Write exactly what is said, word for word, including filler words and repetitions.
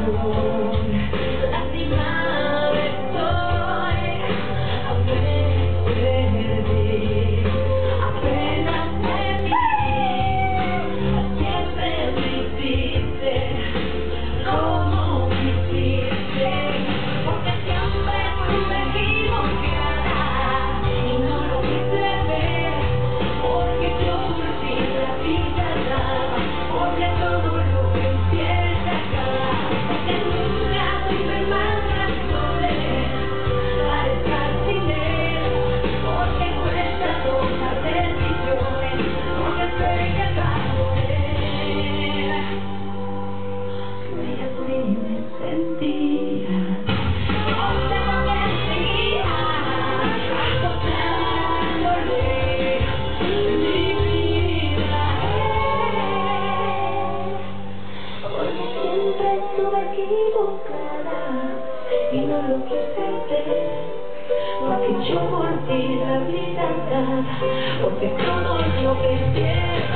lastimado estoy, apenas perdí, apenas me vi, siempre me hiciste como me hiciste, porque siempre estuve equivocada y no lo quise ver, porque yo por ti la vida daba, porque todo lo que empieza acaba, porque nunca tuve más razones para estar sin él, porque cuesta tomar decisiones, porque sé que va a doler. Fui así, me sentía, no sé lo que seguía, acostándole mi vida, porque siempre estuve equivocada y no lo quise ver, porque yo por ti la vida daba, porque todo lo que quiero